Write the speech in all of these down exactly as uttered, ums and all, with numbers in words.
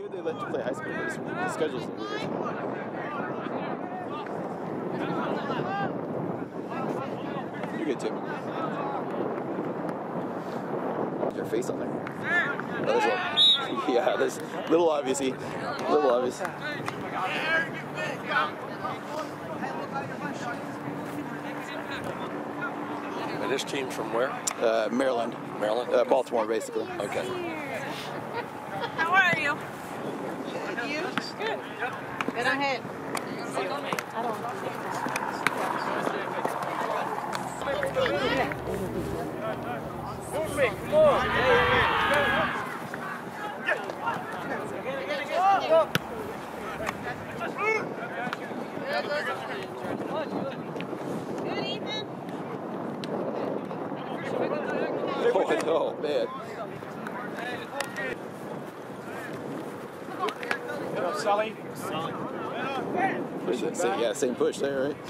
good they let you play high school, but the schedules are weird. You're good, Tim. Your face on there. Oh, there's a, yeah, there's a little obviously. Little obvious. And this team's from where? Uh, Maryland. Maryland? Uh, Baltimore, basically. Okay. How are you? You? Good. Get ahead. I don't Move me, come on. Good evening. Oh, oh man. Get up, Sully. Sully. Same, yeah, same push there, right?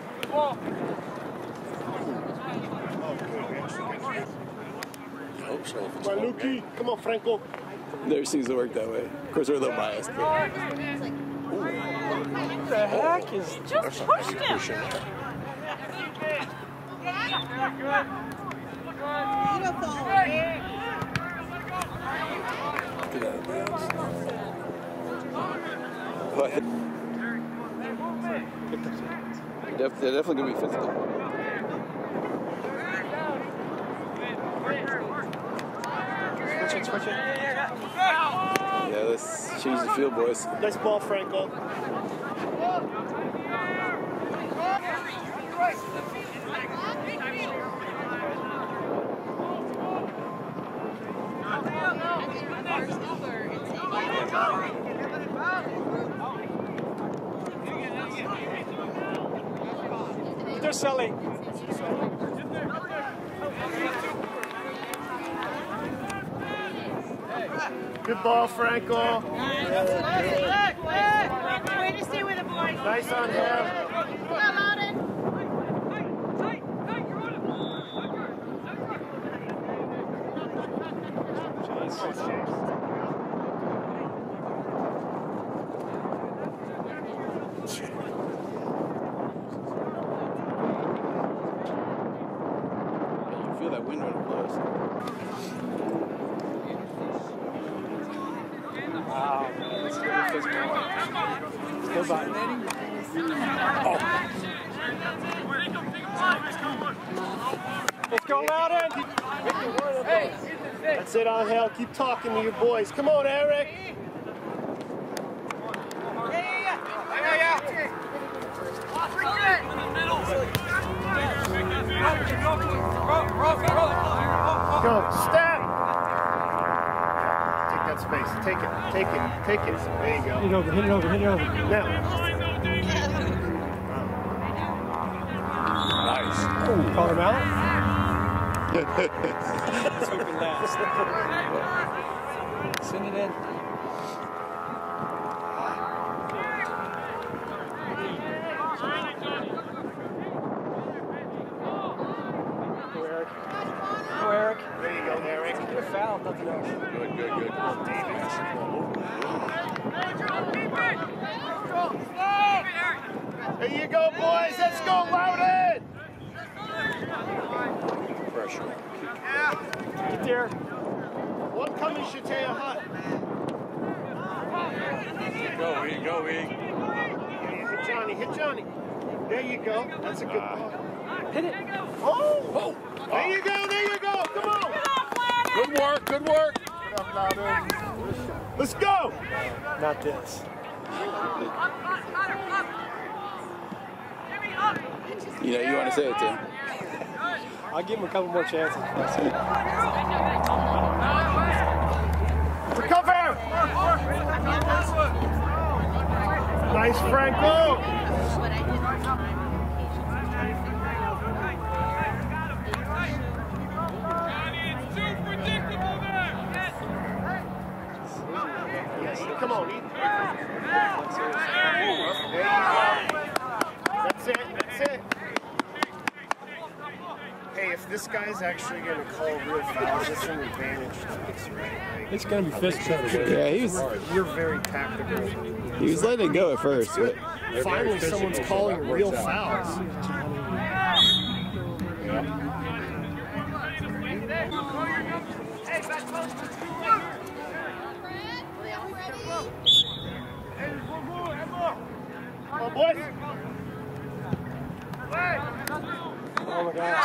I hope so. If it's Come on, Lukey. Come on, Franco. Never seems to work that way. Of course, we're a little biased. But... What the heck is Just pushed him. Beautiful. Get out of bounds. But they're def they're definitely going to be physical. Switch it, switch it. Yeah, let's change the field, boys. Nice ball, Franco. There, Sully. Good ball, Franco. Way to stay with the boys. Nice on him. Come on, Loudon. You feel that wind when it blows. Wow. Let's go by. Oh. Let's go, Loudon. That's it, Angel. Keep talking to your boys. Come on, Eric. Go, step. Take that space. Take it. Take it. Take it. There you go. Hit it over. Hit it over. Hit it over. Now. nice. Ooh, call him out. Sweeping last. Send it in. Go, Eric. Go, Eric. There you go, Eric. Get a foul, nothing else. Good, good, good. There you go, boys. Let's go, Loudon. Pressure. Get there. One coming, Shatea Hutt. Go, E, go, E. Hit Johnny, hit Johnny. There you go. That's a good ball. Hit it. Oh! Oh! There you go, there you go. Come on. Good work, good work. Let's go. Not this. You know, you want to say it to him. I'll give him a couple more chances. Recover! Nice, Franco. Come on, Ethan. There you go. That's it, that's it. Hey, if this guy's actually going to call real fouls, it's an advantage to us, right? Like, It's gonna be fist checked. Yeah, he was you're very tactical. he was letting it go at first, but Finally, someone's calling real fouls. Come on, boys. Oh my gosh.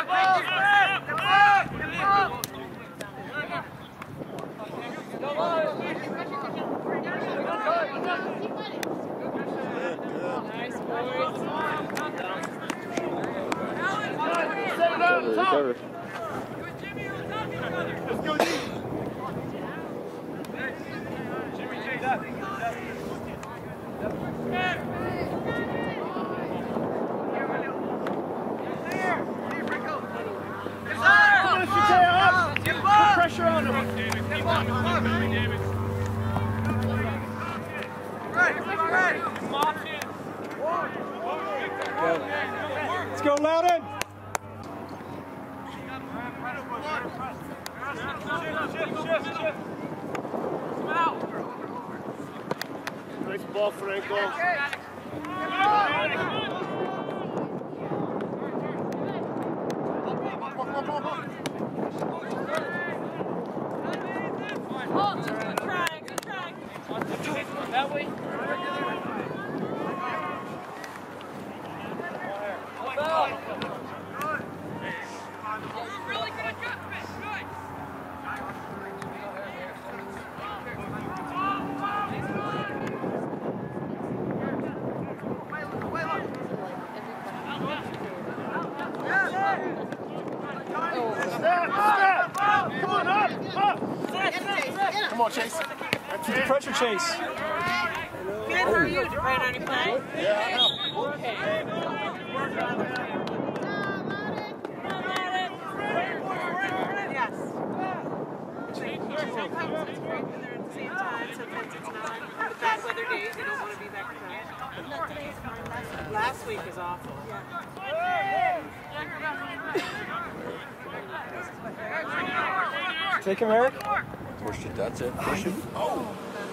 recover, recover. Put pressure on him. Let's go, Loudon. Nice ball, Franco. Oh, good try, good try. That way. Really good adjustment. Good. Come on, up, up. Come on, Chase. That's Keep the it. pressure, Chase. Good for you to write on your play. Yeah, I know. Okay. Yes. Sometimes it's great when they're at the same time, sometimes it's not. The bad weather days, they don't want to be back to Last week was awful. Take him, Eric. Push it, that's it. Push it. Oh.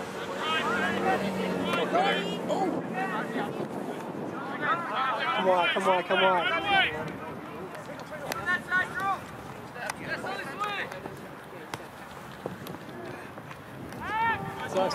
Come on, come on, come on. Sucks.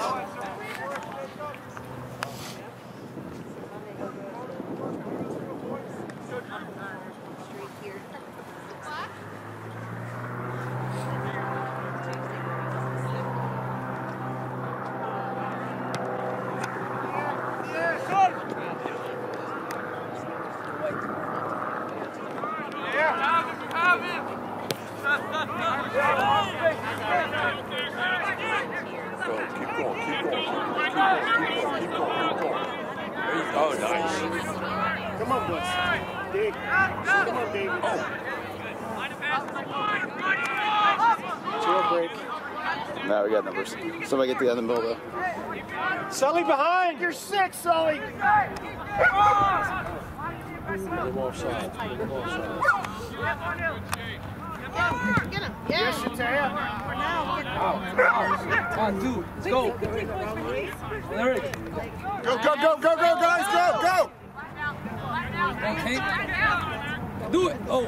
Oh, nice. Come on, boys. Dig. Come on, David. Jail break. Now we got numbers. Somebody get the other middle though. Sully behind. You're sick, Sully. Put him offside. Put him offside. Get him. Yeah. Yes, it's a One, two, let's go. Eric. Go, go, go, go, go, guys, go, go! Okay. Do it. Oh.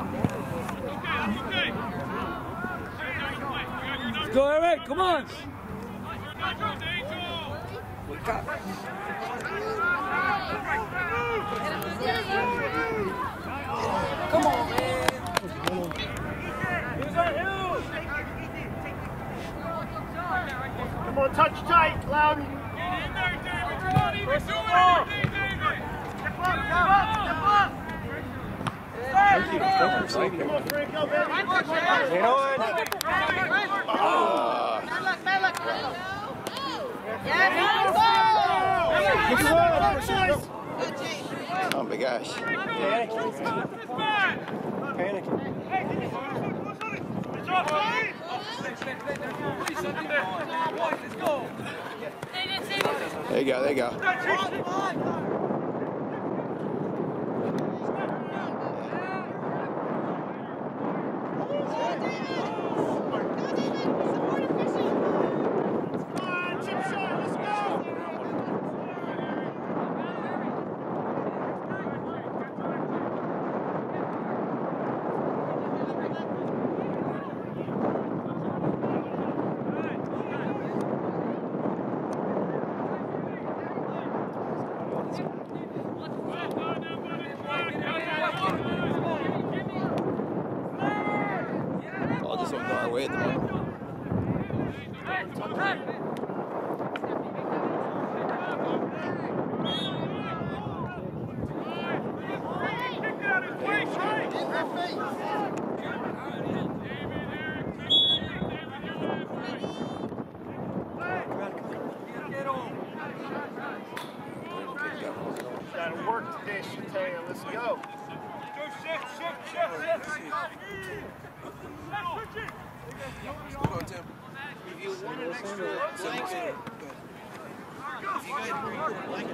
Let's go, Eric. Come on. Come on, man. Come on, touch tight, Loudon. Thank you. Come on, Franco, baby. Get on. Bad luck, bad luck. Yes, Good job. good Jay. Oh my gosh. Panicking. There you go, there you go. our way at the moment. Gotta work today, Shataya. Let's go. Come on, Tim. If you want an extra blanket, if you guys bring your blanket,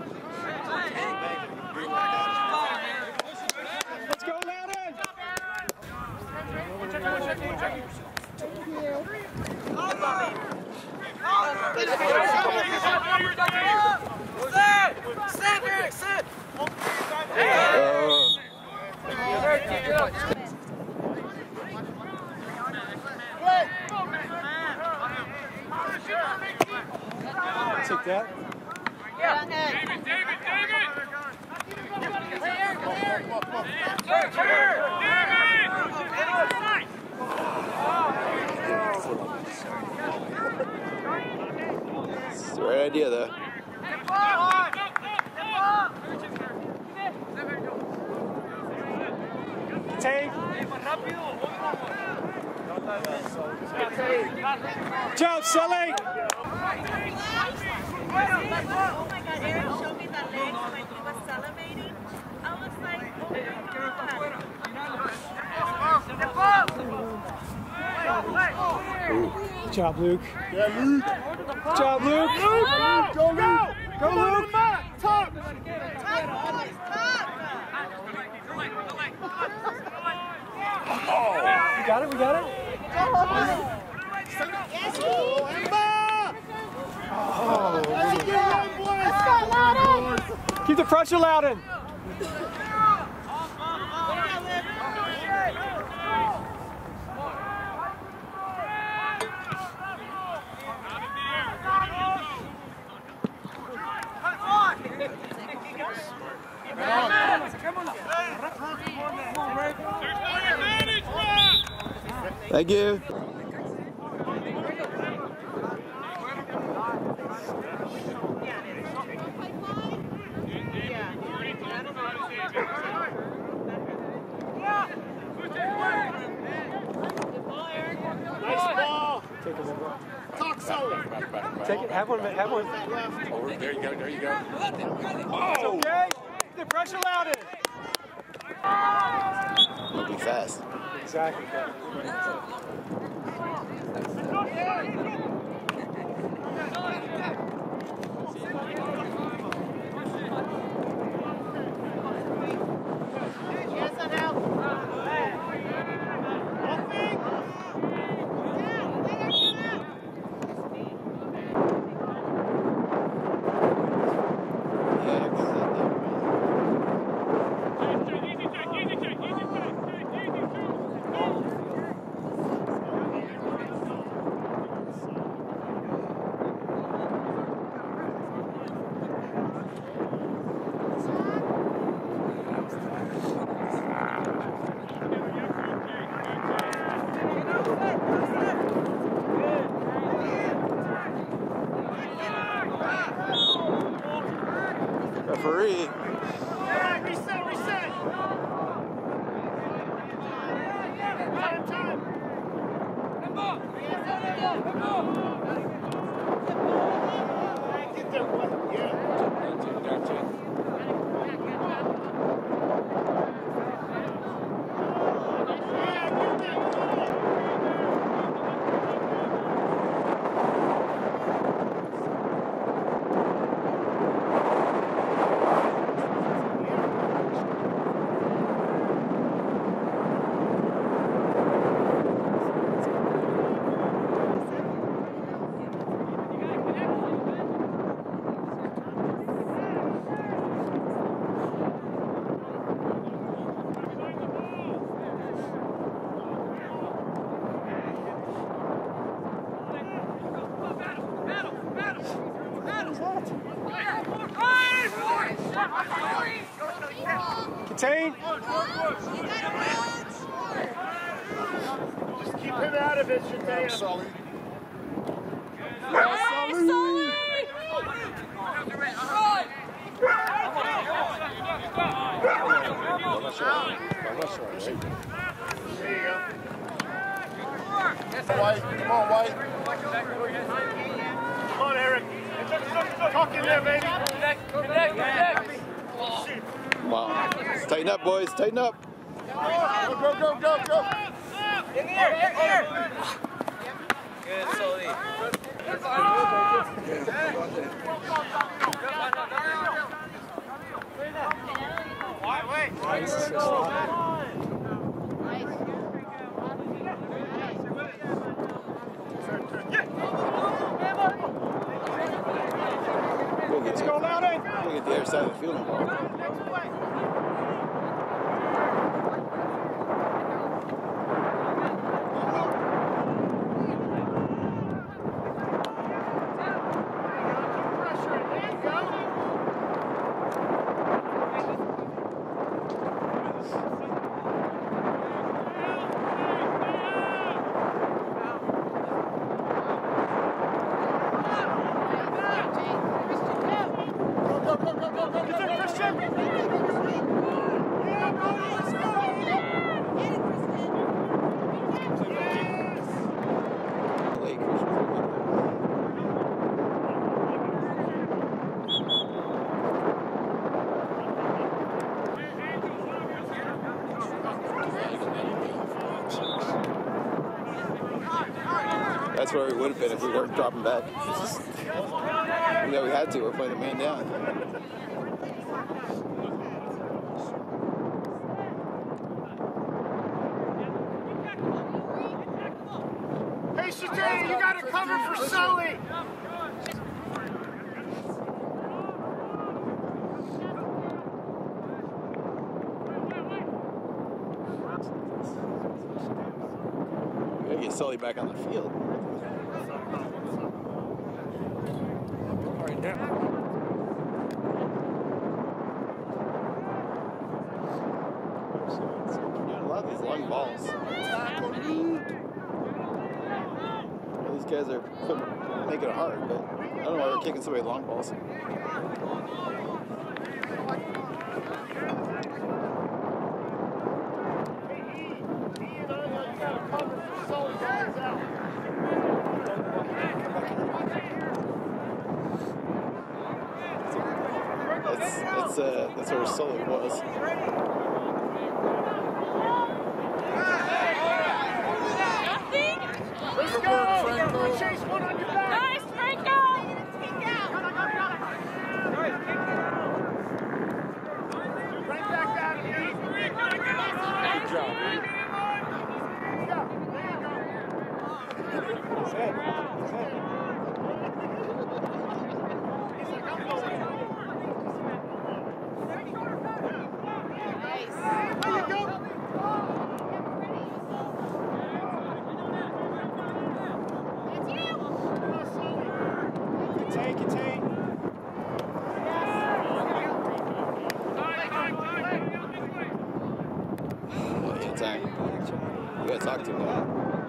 bring it back out. Let's go, Loudon! Sit! Sit, Eric, sit! Oh. Take that. Yeah. David, David, David! It's the right idea, though. Take. Jump, Sully! Oh my God, Eric showed me the legs when he was celebrating. I was like, oh my God. Good job, Luke. Yeah, Luke. Good job, Luke. Luke, go, Luke. Go, Luke. Top. Top, boys, top. We got it, we got it. Oh. Keep the pressure, Loudon. Thank you. Nice ball. Take it over. Talk Sully. Back, back, back. Take it. Have one, have one. Over. There you go, there you go. It's okay. Keep the pressure, Loudon. You'll be fast. Exactly. Referee. All right, reset, reset. Time, time. Get there, boy. Yeah. Contain. Just keep him out of it, Shatea. Sully. Yes, Sully. There you go. White, come on, White. Come on, Eric. Tuck in there, baby. Wow. Tighten up, boys. Tighten up. Go, go, go, go, go. In here, in here. Good, Sully. We'll get, Let's go, Loudon. we'll get the other side of the field involved. That's where we would have been if we weren't dropping back. You know, we had to. We're playing a man down. Hey, Shatea, you got to cover for Sully. We gotta get Sully back on the field. Right now. A lot of these long balls. Well, these guys are putting, making it hard, but I don't know why they're kicking so many long balls. That's, that's, uh, that's where Sully was. Let's go. Chase one on your back. Nice, Franco! Right back down to me. Good job, man. Contain, contain. Anytime. We gotta talk to him now.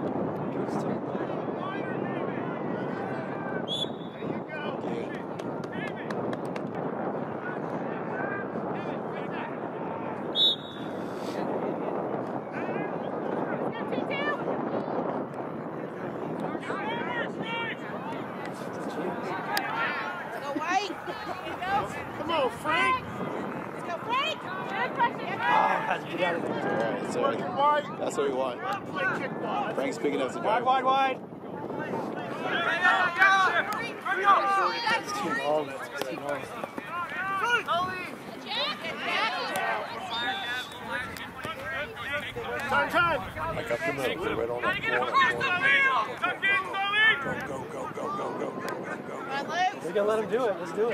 Come on, Frank. Let's go, Frank! Good question. Ah, get out of there. Alright, sorry. That's what we want. Play kickball. Frank's big enough to Wide, drive. wide, wide. It's too long. It's too long. Time, time. Back up the middle. Go right on that corner. Go, go, go, go, go, go, go, go, go. We gotta let him do it. Let's do it.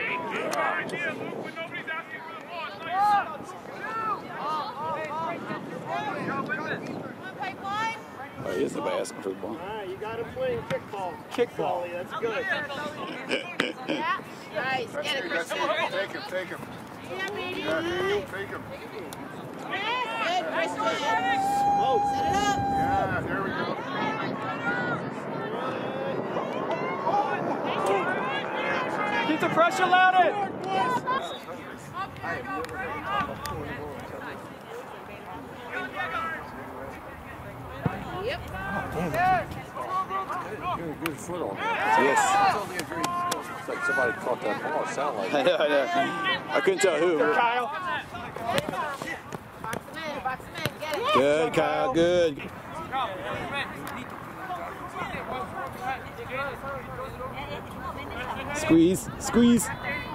Oh, he is somebody asking for the ball. All right, you got him playing kickball. Kickball. That's good. Yeah, nice. Get it, Christian. Take him, take him. Yeah, baby. Yeah, take him. Yes, good Nice, Jay. Set it up. Yeah, there we go. Keep the pressure loaded. Yep. Good, good foot on that. Yes. It's like somebody caught that ball. It sounded like I know, I know. I couldn't tell who. Kyle. Box him in, box him in. Get it. Good, Kyle, good. Squeeze, squeeze.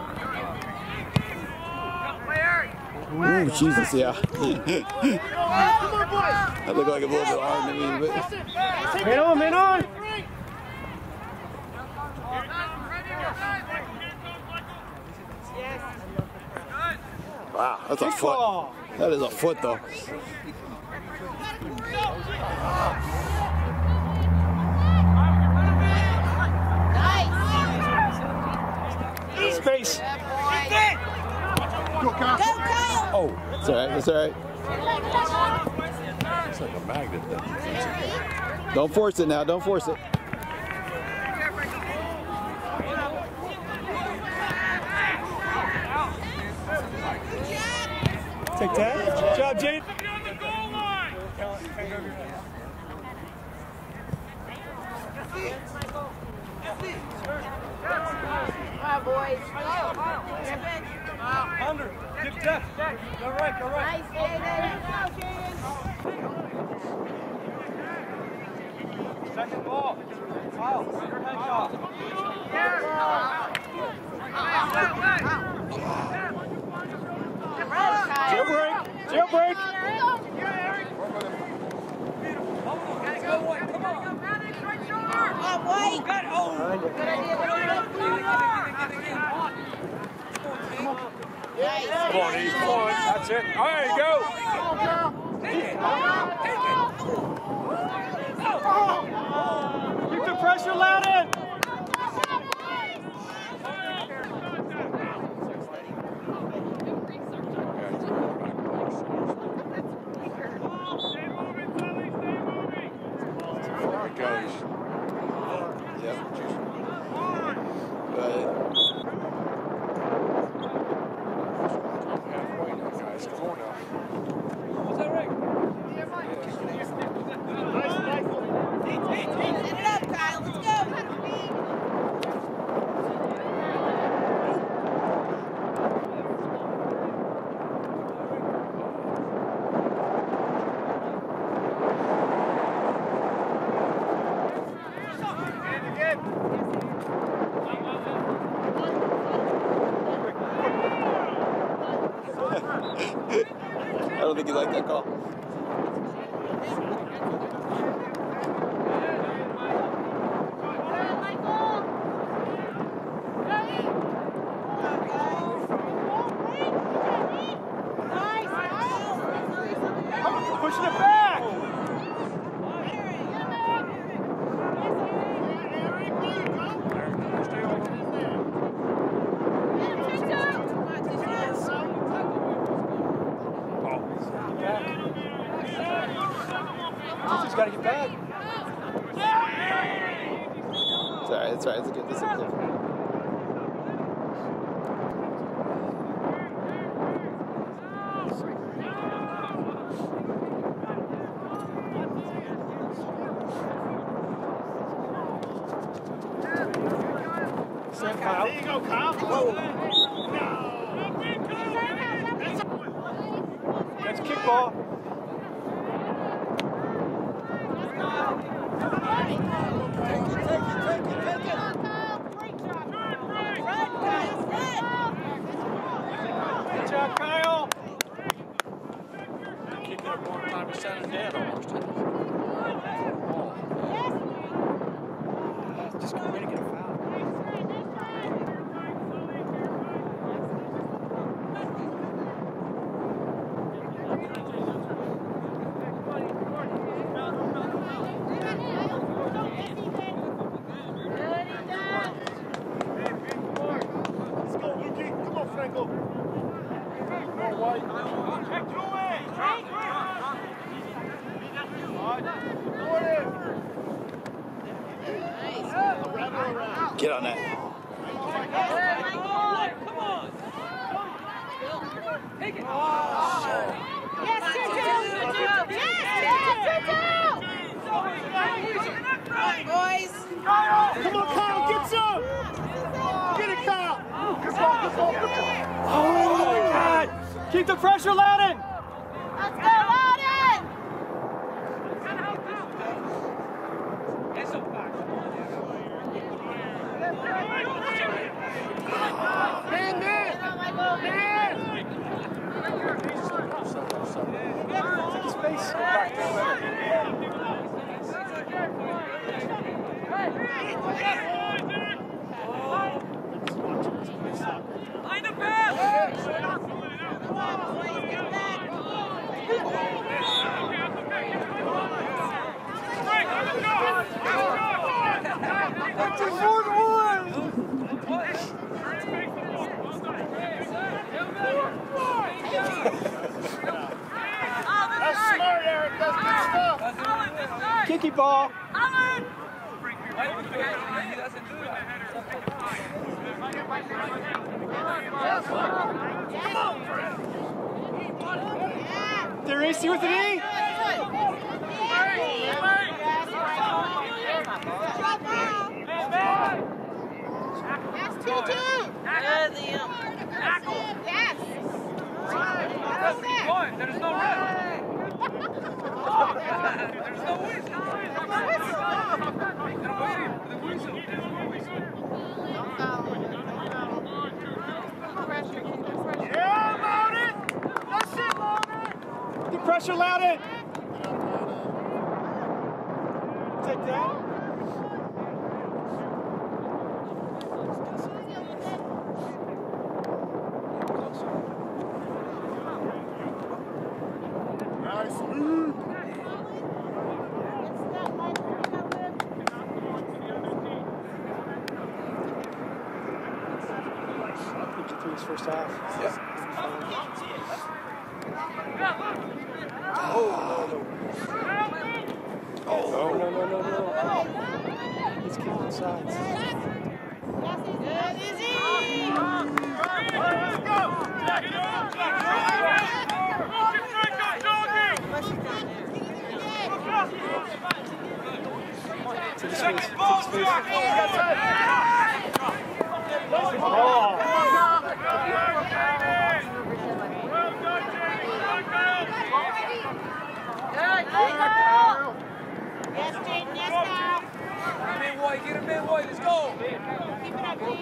Ooh, Jesus, yeah. That looked like a little bit hard to me, but. Man on, man on. Wow, that's a Kick foot. ball. That is a foot, though. Nice. Space. Good boy. Go, Kyle. Go, Kyle. Oh, It's all right, it's all right. it's like a magnet. That defensive. Don't force it now, don't force it. Take that. Good job, Jade. Come on, boys. Step in. Under. Get depth. Go right, go right. Nice, Jaden. Second ball. Kyle, your head off. Run, Kyle. Jailbreak. Jailbreak. Come on, White. Good idea. Nice. Come on, Eve. Come on. That's it. There you go. Keep the pressure loaded. There it goes. Yep. But Halfway now, guys. Come on now. Set it up, Kyle. Let's go. I don't think he liked that call. Pushing it back. He's got to get back. It's all right, it's all right. It's good. This is good. Stand, Kyle. There you go, Kyle. That's a kick ball. Good job, Kyle. Kick it up one time. It's sounded dead almost. Just go ready to get a foul. Let's go, Luki. Come on, Franco. Come on, White. Get on that. Yes, two, two. Yes, boys. Come on, Kyle, get some! Get it, Kyle! Oh my God! Keep the pressure, Loudon! Let's go, Loudon! Man, man! Man! Take his face. Go back there, let him. Line the pass! Fourth one! That's smart, Eric. That's good stuff. Kicky ball. There is with an E. Yes, two, two. Yes. There's no rest. There's no whistle. The whistle. Yeah, Loudon! That's it, Loudon! The pressure, Loudon! Take that. Nice. Get through his first half. Yeah. Oh, no, no, no, no, no. He's kicking the sides. To the space, to the space. Oh. Yes, Jaden, yes, Kyle. Man, boy, get him, man, boy. Let's go. Keep it up, Jaden.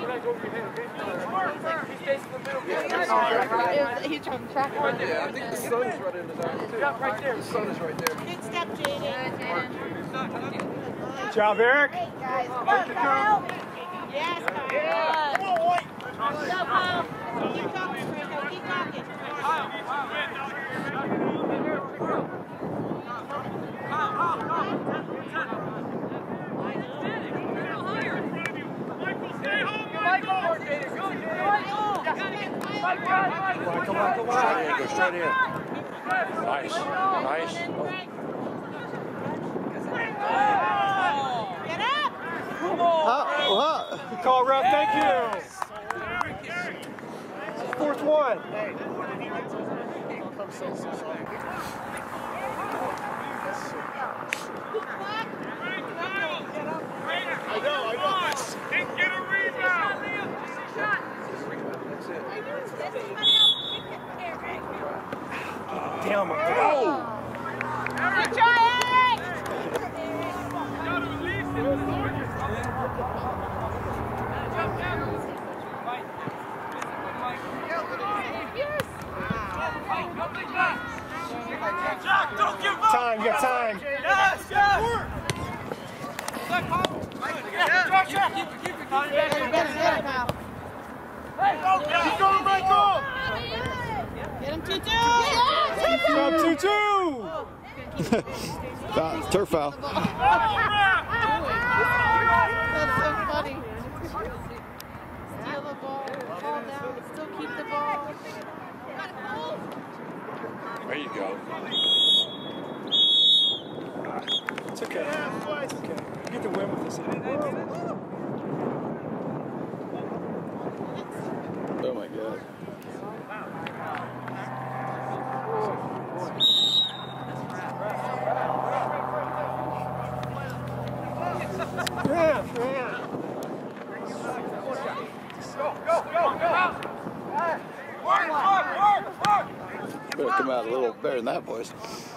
He's trying to track one. Yeah, I think the sun is right in the zone, too. Yeah, right there. The sun is right there. Good step, Jaden. Good job, Eric. Guys, come on, Kyle. Yes, Kyle. Come on, White. Go, Kyle. Keep talking, Franco. Keep talking. Come on, come on, come on. Straight in, go straight in. Nice, nice. Get up. Huh? Good call, ref. Thank you. Fourth one. I know, I know. And get a rebound. That's it. Damn, my God. Good try, Eric. Gotta release it. Jack, don't give up. Time, you got time. Yes, yes. Keep it, keep it, keep it. Keep going, Michael. Get him, two, two. Job two, two. Foul, turf foul. That's so funny. Steal the ball, fall down, still keep the ball. There you go. It's okay. It's okay. You get the win with this. good. Yeah, yeah. Better come out a little better than that, boys.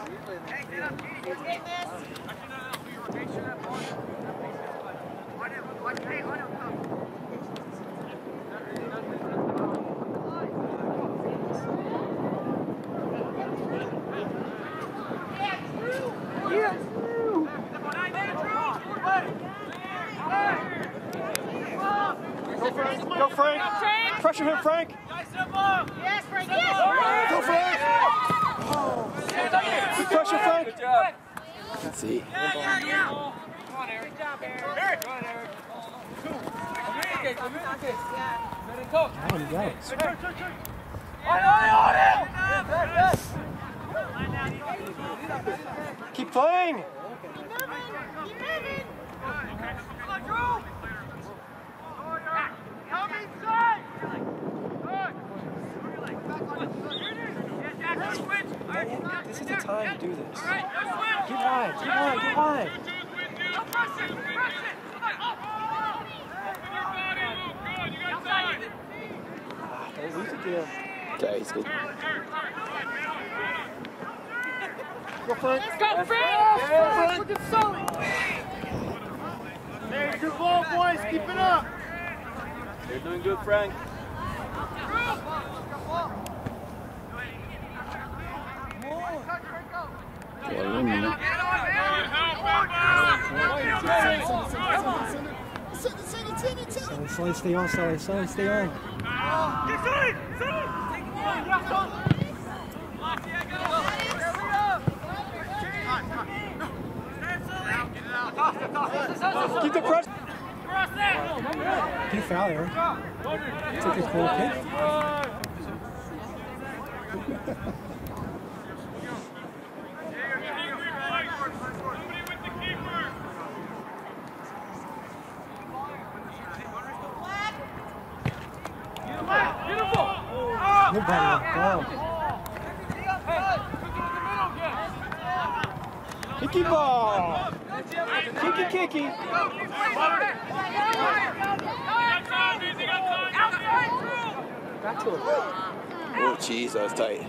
Go, Frank. Pressure him, Frank. Yes, Frank. Yes. Go, Frank. Good pressure, Frank. Good job. Let's see. Good job, Eric. Oh, you got it. Keep playing. Keep moving. Keep moving. This is the time to do this. Get wide, get wide, get wide. Ah, don't lose it there. Okay, he's good. Go, Frank. Let's go, Frank. Look at Sully. Hey, good ball, boys. Keep it up. You're doing good, Frank. Well, in there. Sully, stay on, Sully. Sully, stay on. Keep the press. Good foul there. Took a cool kick. Nobody. Go. Kicky ball. Kicky, kicky. Back to him. Oh, jeez, that was tight.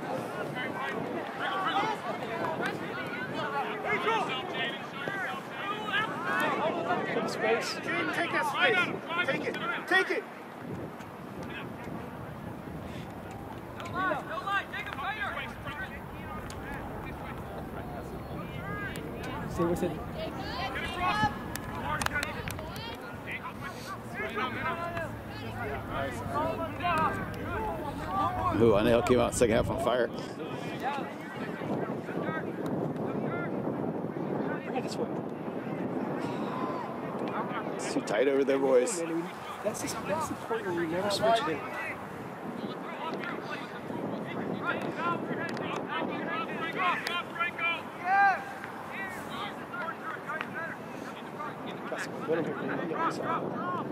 Take the space. Take that space. Take it. Take it. Stay with it. Ooh, I know came out second half on fire. Bring it this way. It's too tight over there, boys. That's the, that's the point where you never switch it in. Let him hit me on the other side.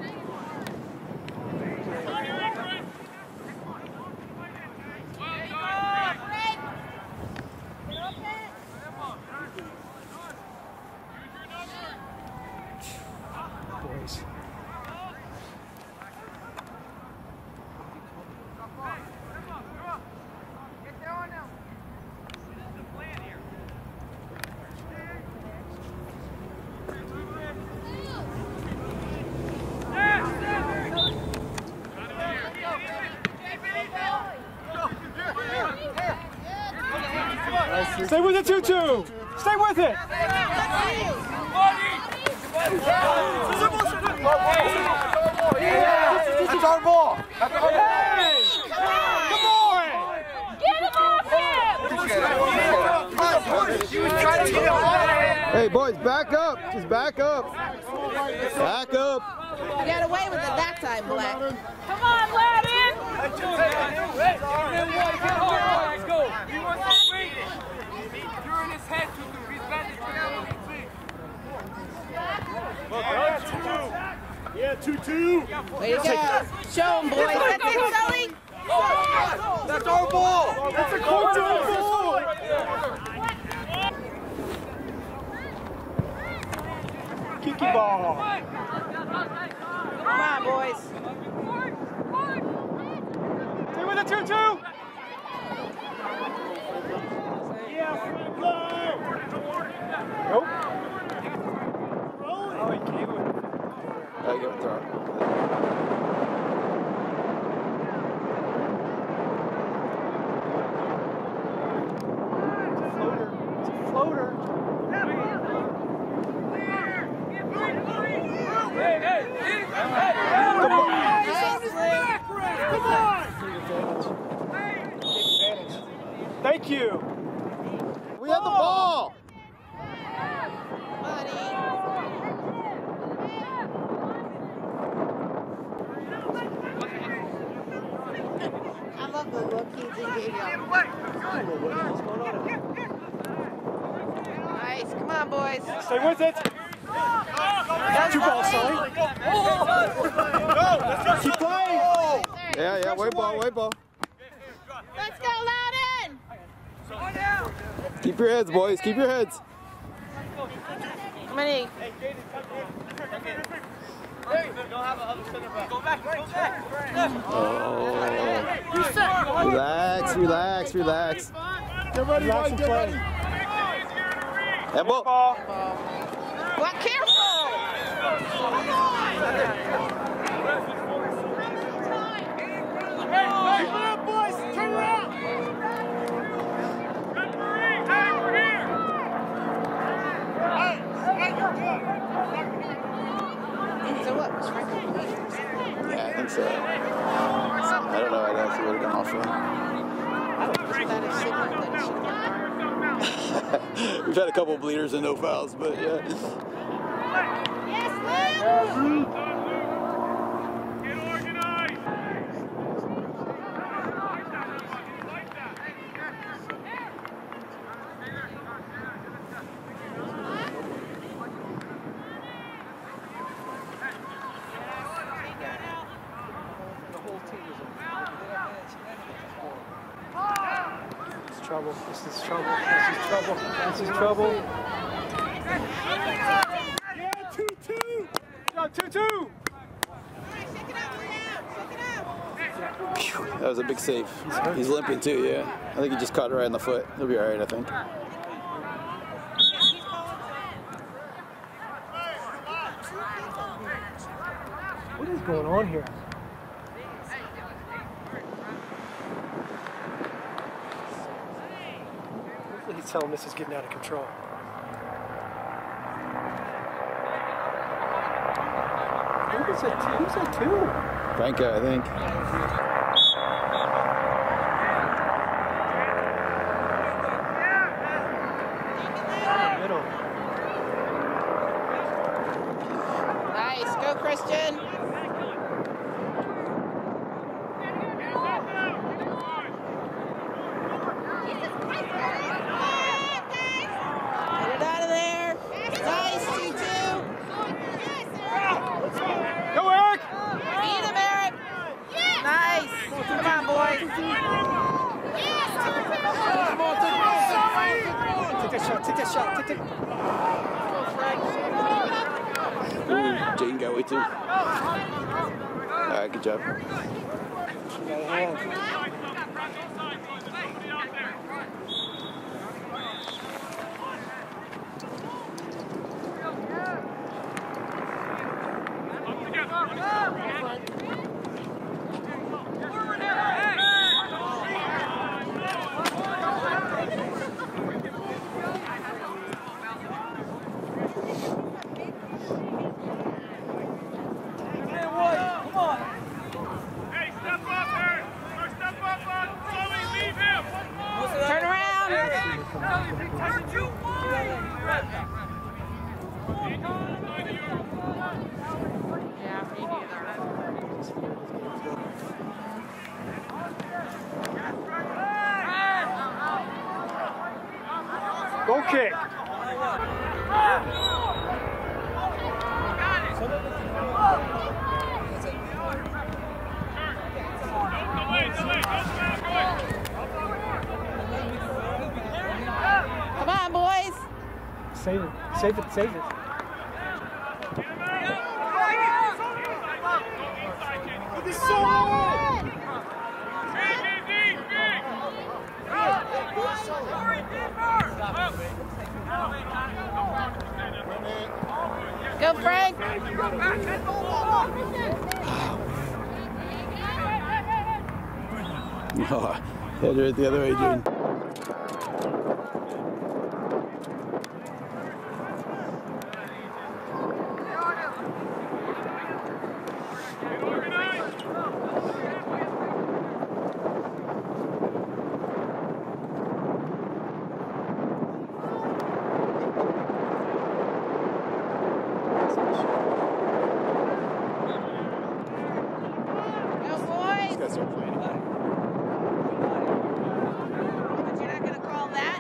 Boys. Stay with it, two two. Stay with it. This is our ball. Hey! Come on! Get him off him! Hey, boys, back up. Just back up. Back up. You got away with it that time, Black. Come on, Lavin! Let's go. He wants to swing it. Turn his head to his back. Yeah, two two. Way to go. Show them, boys. That's it, Sully. That's our ball. That's a coach ball. Kiki ball. Come on, boys. Stay with the two two. Yeah, Franco. Nope. Oh, he came with it. I give it throw. It's a floater. Hey, hey, hey, Come on. Come on. Thank you. We have the ball. I love the look he's gave you. Nice. Come on, boys. Stay with it. Two balls, Sully. Keep playing. Yeah, yeah, white ball, white ball. Let's go, Loudon! Keep your heads, boys, keep your heads. How many? Oh. Relax, relax, relax. Get ready, relax and play. And ball. Well, careful! Keep it up, boys. Turn around. So what? Was Franco leaving or something? Yeah, I think so. I don't know, I'd have to would have gone off for Was that a signal that it should have been fired? We've had a couple bleeders and no fouls, but yeah. Yes, Lou! Get organized. Trouble. This is trouble. This is trouble. This is trouble. Yeah, two two. Got two two. Phew, that was a big save. He's limping too, yeah. I think he just caught it right in the foot. He'll be all right, I think. What is going on here? He's telling this is getting out of control. Who was that? Who's that two? Franco, I think. Middle. Nice. Go, Christian. Take that shot, take that. Ooh, Jane got way too. All right, good job. She got a hand. Goal kick. Got it. Save it. Save it. Save it. Go, Frank. Oh, header it the other way, June. Go, boys. These guys are playing. But you're not going to call that?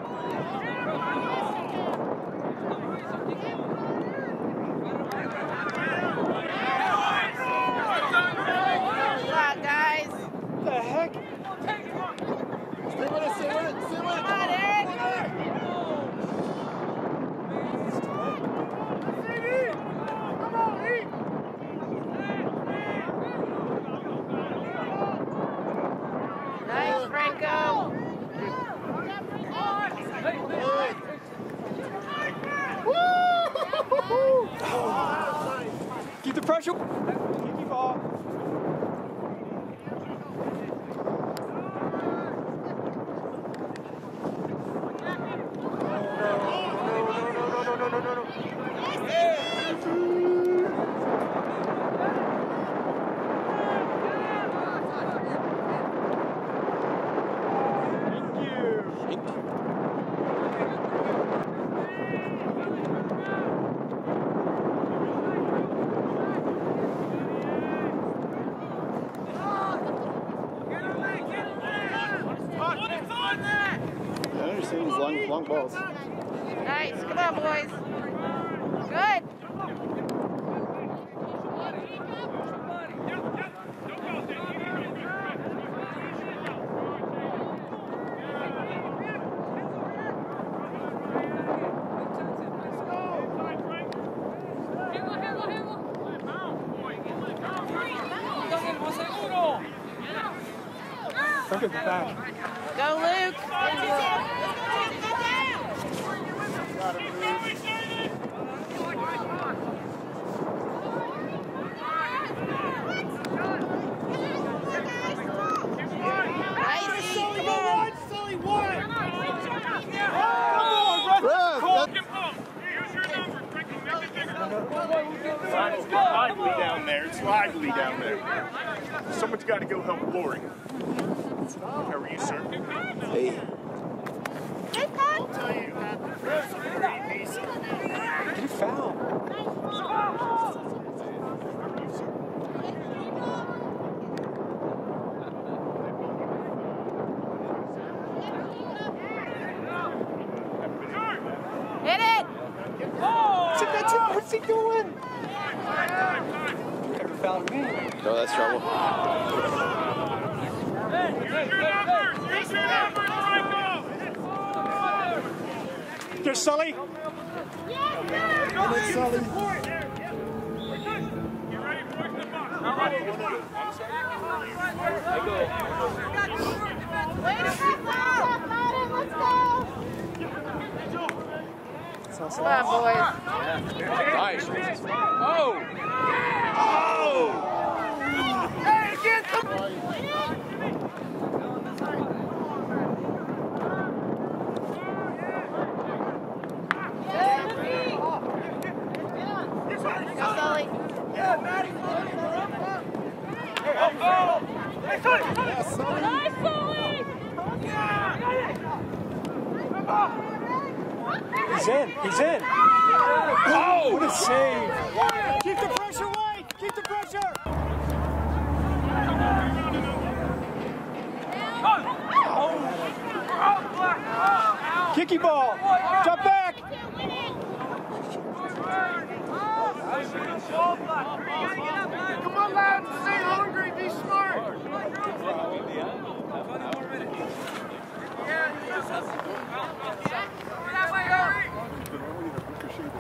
Good luck, guys. What the heck? Stay with it, stay with it, stay with it. Come on, Eric. Nice, Franco. Keep the pressure. Keep the ball. I understand these long, long balls. Nice. Come on, boys. Good. Look at the back. Go, Luke. Nice. Come on. It's lively down there. It's lively down there. Someone's got to go help Lori. How are you, sir? Hey. I'll tell you. Get a foul. Hit it. What's he doing? Never fouled me. No, that's trouble. There's Sully. There's Sully. Come on, boys. Nice. Oh! Oh! Hey, get the... Go, Sully. Nice, Sully! He's in. He's in. Oh, what a save. Keep the pressure, White. Keep the pressure. Kicky ball. Jump back. Come on, lads. Stay hungry. Be smart.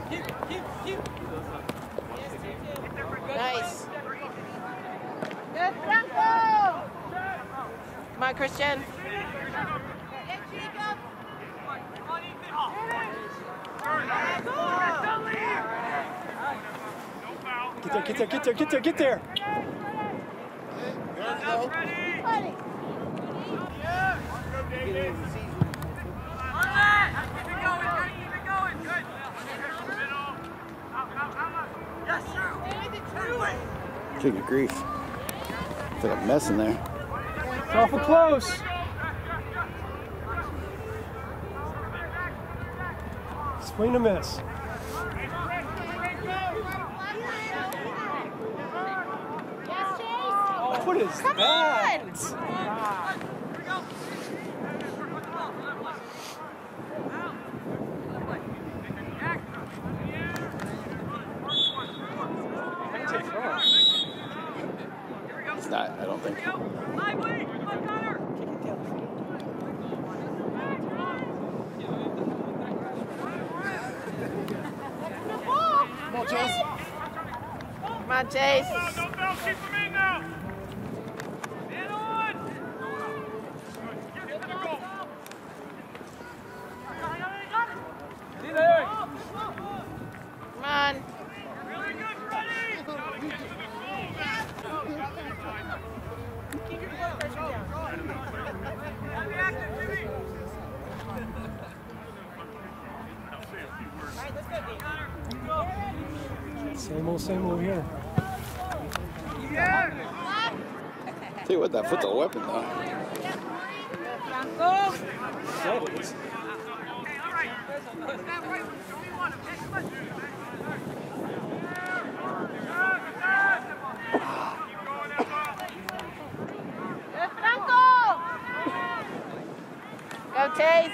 Nice. Good, Franco! Come on, Christian. Get there, get there, get there, get there, get there. Good grief. It's like a mess in there. It's awful close. Swing and a miss. What is Come that? on! It's not, I don't think. Come on, Chase. Come on, Chase. Come on. Same old, same old here. Tell you what, that foot's a weapon though. That is. Good, Franco! Go, Chase.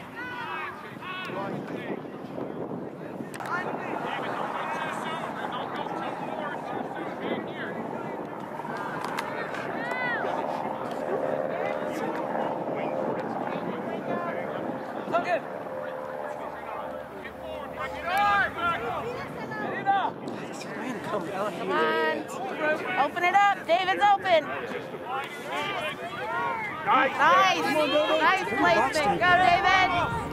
Come down Come here. on. Open it up. David's open. Nice. Nice placement. Go, David.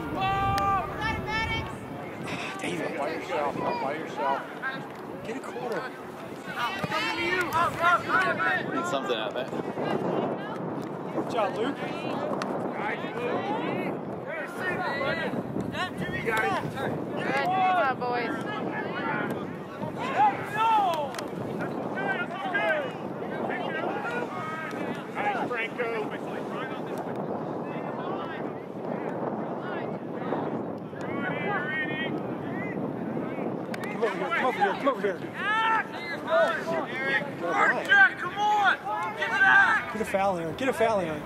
David. By yourself, not by yourself. Get a corner. Need something out there. Good job, Luke. Good. Come on, boys. Nice, Franco. Come over here, come over here, come over here. Mark Jack, come on! Give it out! Get a foul here, get a foul here.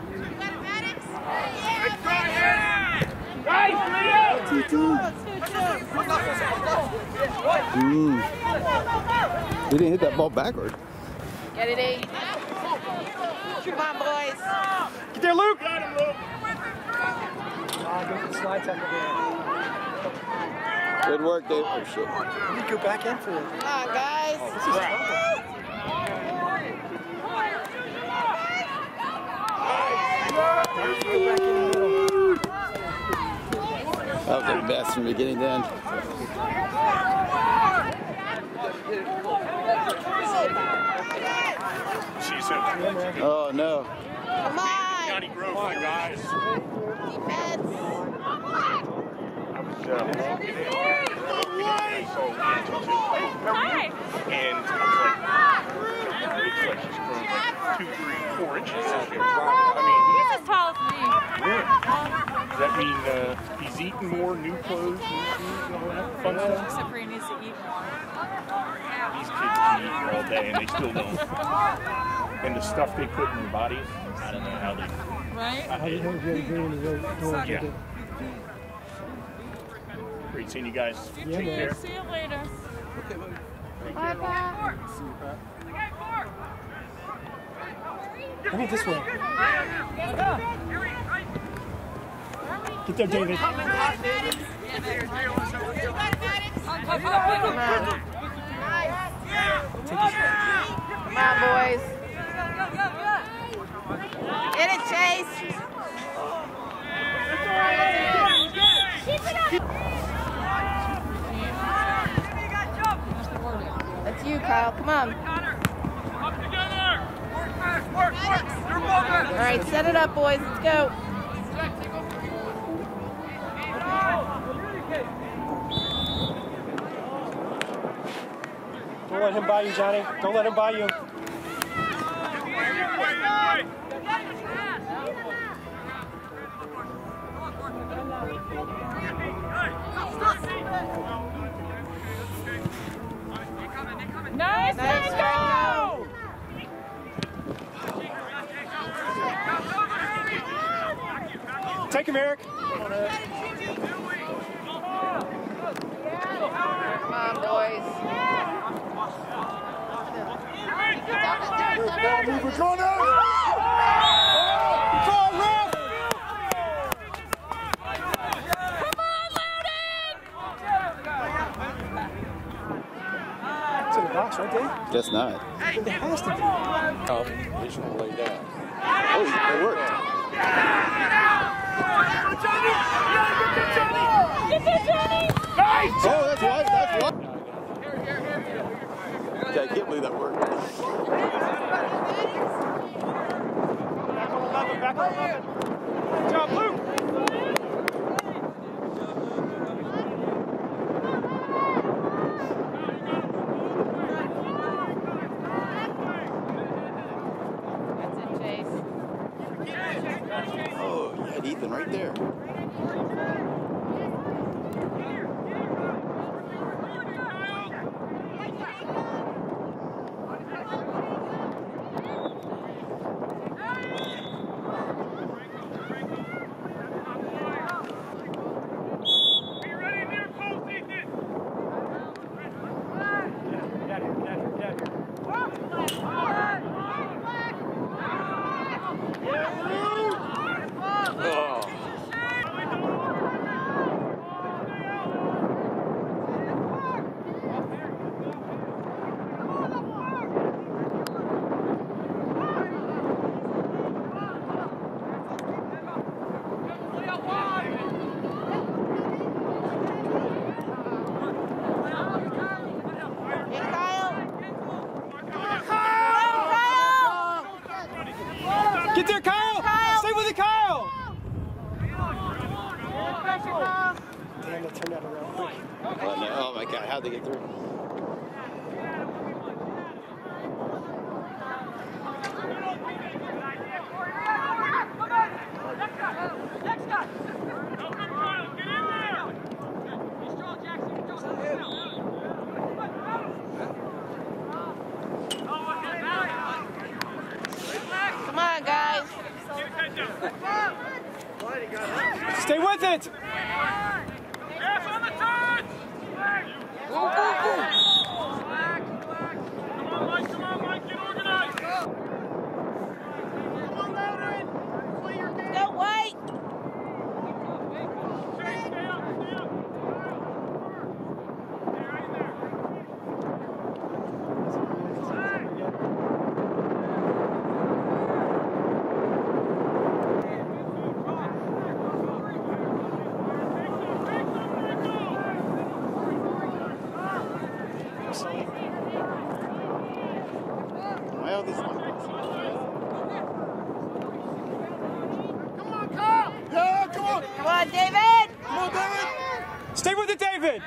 Mm. He didn't hit that ball backward. Get it, E. Come on, boys. Get there, Luke. Got him, Luke. Ah, go for the slide tackle there. Good work, Dave. Oh, shit. You need to go back in for it. Come on, guys. This is trouble. Go back in the middle. That was the best from beginning to end. She's in. Oh, no. Come on. Johnny Grove. Come on, guys. Defense. I was uh, walking in. Hi. And I was like, it looks like she's grown like two, three, four inches. I mean, He's as tall as me. does that mean uh, he's eating more, new clothes, new shoes, and all that fun stuff? Except for he needs to eat more. These kids can eat all day and they still don't. And the stuff they put in their bodies, I don't know how they. Right? I didn't know if you had a green in the road. Yeah. Great seeing you guys. Yeah, Take man. care. See you later. Bye, Pat. I need this way. Get there, David. Come on, boys. Get it, Chase. That's you, Kyle. Come on. All right, set it up, boys. Let's go. Don't let him buy you, Johnny. Don't let him buy you. Nice, nice go! Take him, Eric. Come on, boys. We're going out! Call, ref! Come on, Loudon! It's in the box, right there? Guess not. It has to be. Oh, he's going to lay down. Oh, it worked. Get there, Johnny! Oh, that's right. That's right. Yeah, I can't believe that worked. Back on eleven, back on eleven. Good job, Luke. That's it, Chase. Oh, you had Ethan right there. Get there, Kyle! Kyle! Stay with it, Kyle! Pressure, Kyle. Damn, that turned out around quick. Oh, no. Oh my God, how'd they get through? Come on, guys. Stay with it! Go, White. Why are these long ones? Yeah, come on! Come on, David. Come on, David! Stay with it, David!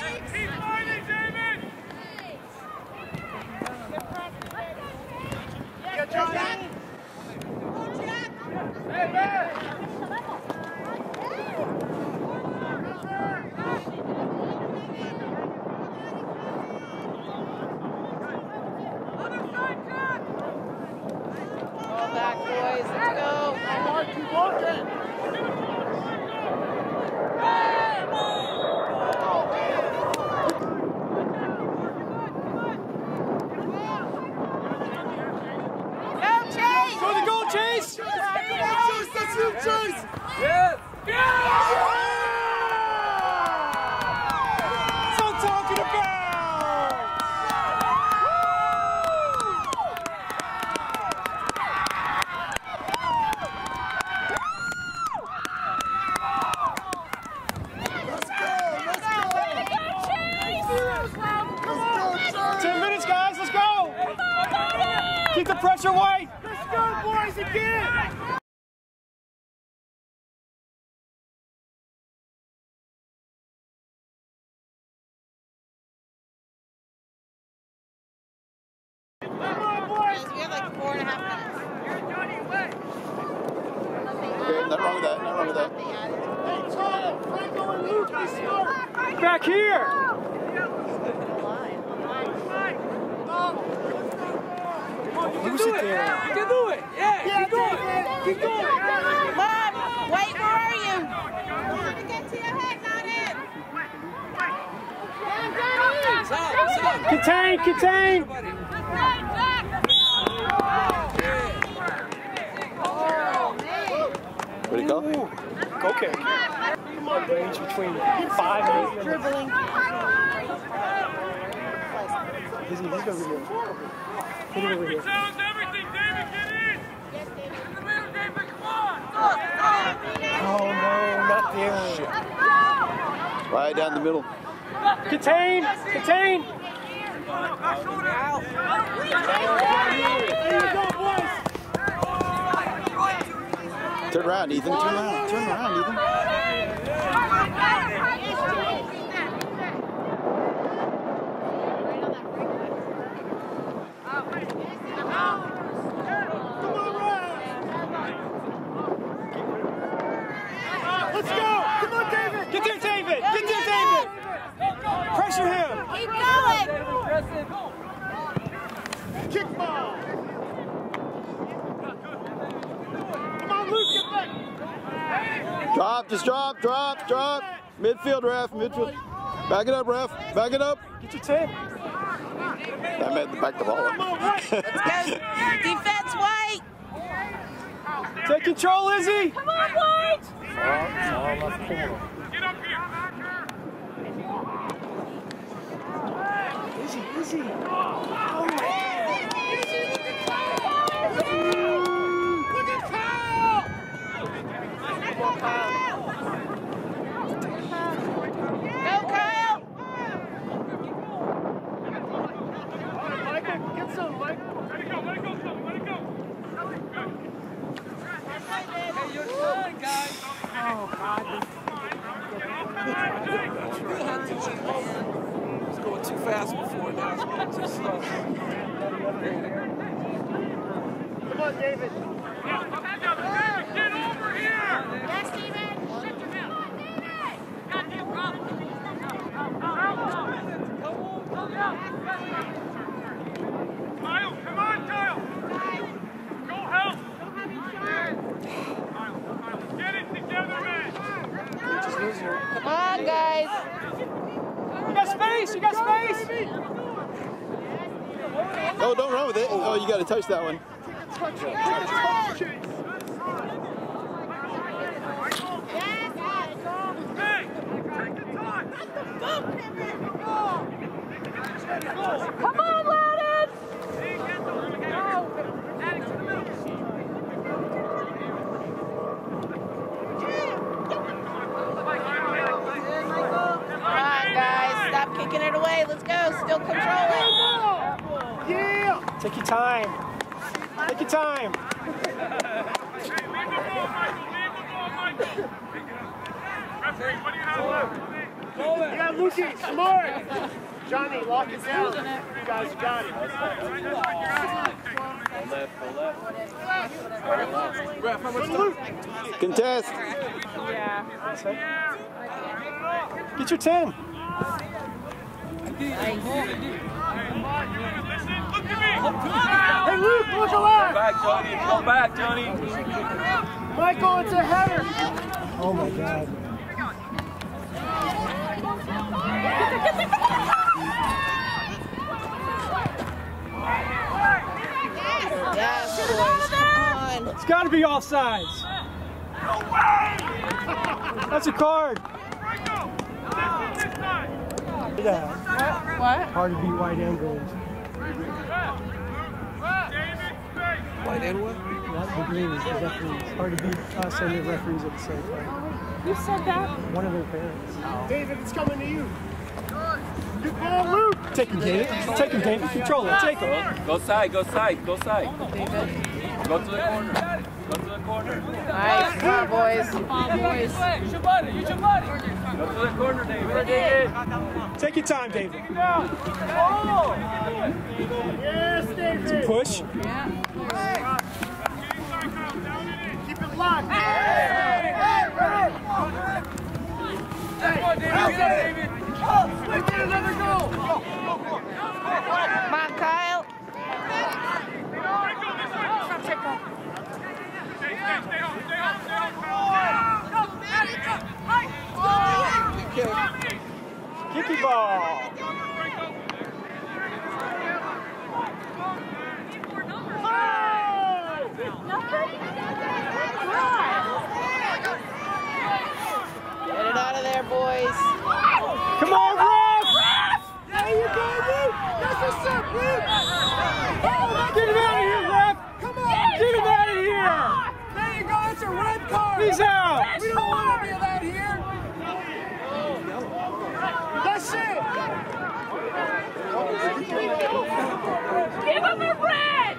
Yeah, Johnny! Ball back, boys. Let's go. Come on, keep walking! Go, Chase. Go the goal, Chase! Come on, Chase! That's you, Chase! So talking Keep the pressure, White. Let's go, boys, again. We have like four and a half minutes. Okay, nothing wrong with that. Nothing wrong with that. Back here. Who's it there? You can do it. Yeah, keep going. Keep going. Mom, wait, where are you? Get to your head, not in. It's out, it's out. Contain, contain. What do you call? Go kick. Range between five and eight. Dribbling. He's, he's over here. Get it over here. Sounds everything, David. Get in. In the middle, David. Come on. Oh no, not there. Right down the middle. Contain, contain. There you go, boys. Turn around, Ethan. Turn around. Turn around, Ethan. Let's go. Come on, David. Get there, David. Get there, David. Pressure him. Keep going. Kick ball. Come on, Luke, get back. Drop, just drop, drop, drop. Midfield, ref, midfield. Back it up, ref. Back it up. Get your ten. I meant to back the ball up. Let's go. Defense, White. Take control, Izzy. Come on, White. Get up here. Izzy, Izzy. Look at Kyle. Go, Kyle. Michael, get some, Michael. Let it go, let it go, son. Let it go. Hey, you're done, guys. Oh, God. It's going too fast before now. It's going too slow. Come on, David. Get over here. Yes, Steven. Goddamn problem. Kyle, come on, Kyle. Go help. Get it together, man. Come on, guys. You got space. You got space. Oh, don't run with it. Oh, you got to touch that one. Hey, take the time. Come on, Loudon. Come on, guys. Stop kicking it away. Let's go. Still control it. Yeah. Take your time. Take your time. Hey, leave the ball, Michael. Leave the ball, Michael. Referee, what do you have left? You got Lukey. Smart. Johnny, lock it down. You guys got it. Ref, how much time? Contest. Get your ten. Listen, look at me. Hey, Luke, look alive. Back, Johnny. Go back, Johnny. Michael, it's a header. Oh, my God. Yes, boys. Come on. It's got to be offsides. That's a card. Yeah. What? Hard to beat white and gold. White and what? Not the green is the referees. It's hard to beat us and the referees at the same time. Who said that? One of their parents. David, it's coming to you. Good ball, Luke. Take him, David. Take him, David. Control it. Take him. Go side, go side, go side. Go to the corner. Go to the corner. Nice. Come on, boys. Come on, boys. Use your body, use your body. Go to the corner, David. David. Take your time, David. Oh! Yes, David. It's a push. Yeah. Keep it locked. Hey, hey, hey. Come on, David. David. Let's get another goal. Come on, Kyle. Kicky ball. Get it out of there, boys. Come on, Ref! There you go, Luke! That's what's up, Luke! Oh, get him out of here, Ref! Come on! Get him out of here! There you go, it's a red card! He's out! We don't want to be allowed here! That's it! Give him a red!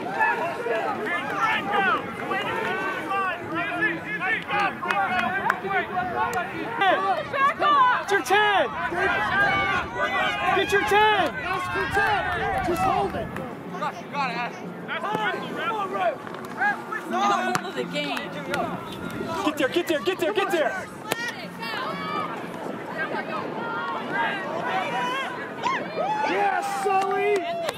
Back off! Get your ten! Get your ten! Ask for ten! Just hold it! You got it, Get hold of the game. Get there, get there, get there, get there! Yes, Sully!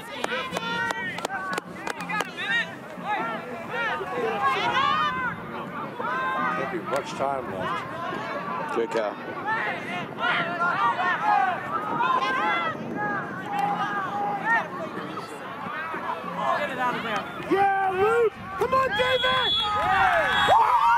Can't be much time left. Good cow. Get it out of there. Yeah, Luke! Come on, David!